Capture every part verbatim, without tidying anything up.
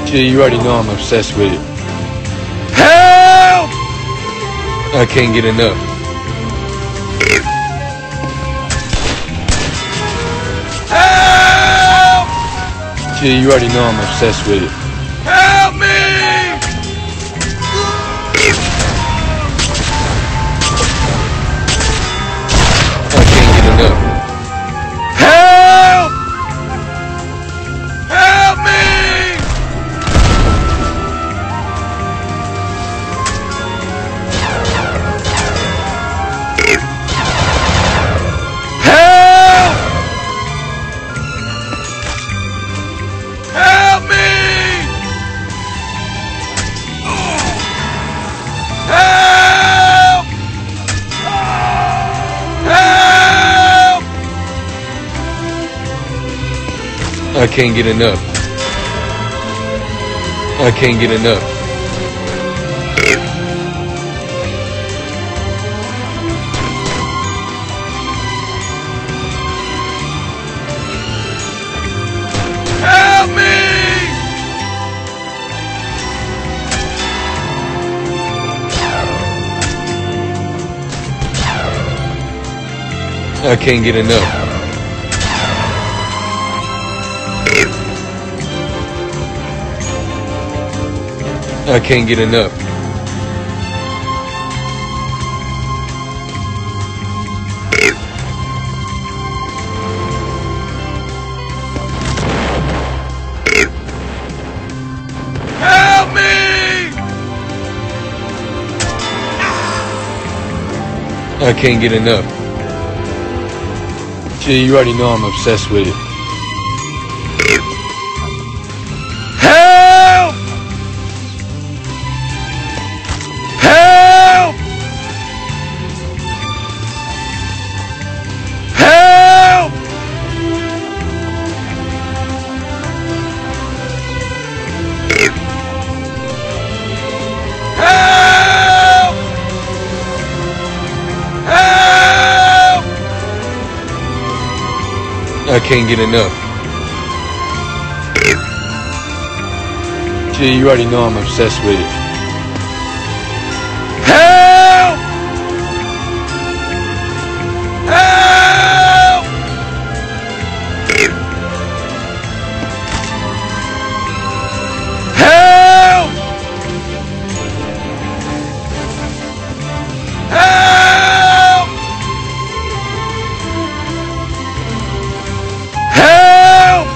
Gee, you already know I'm obsessed with it. Help! I can't get enough. Help! Gee, you already know I'm obsessed with it. Help me! I can't get enough. Help! Help me! Help! Help me! Help! Help! I can't get enough. I can't get enough. Help me! I can't get enough. I can't get enough. Help me! I can't get enough. Gee, you already know I'm obsessed with it. Help! Help! Help! Help! Help! I can't get enough. Gee, you already know I'm obsessed with it. Help! Help! Help! Help! Help!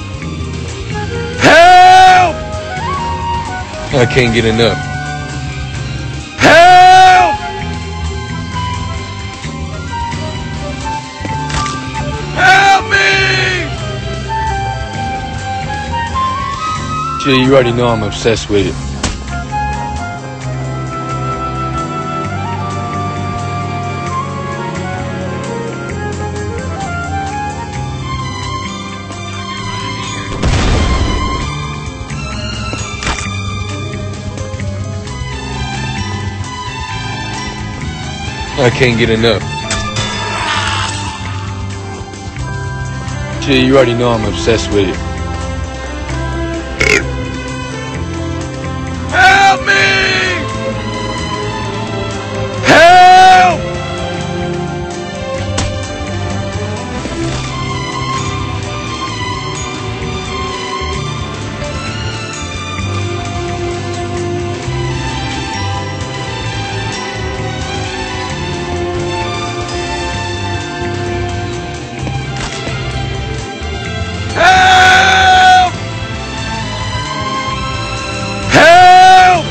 Help! I can't get enough. Help! Help me! Gee, you already know I'm obsessed with it. I can't get enough. Gee, you already know I'm obsessed with it. Help me! Help! Help! Help!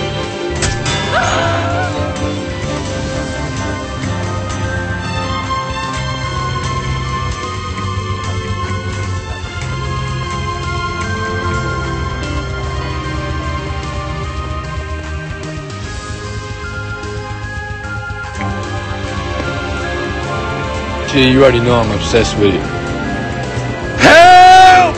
Gee, you already know I'm obsessed with it. Help!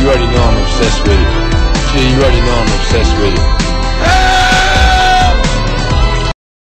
you already know I'm obsessed with it. Gee, you already know I'm obsessed with it.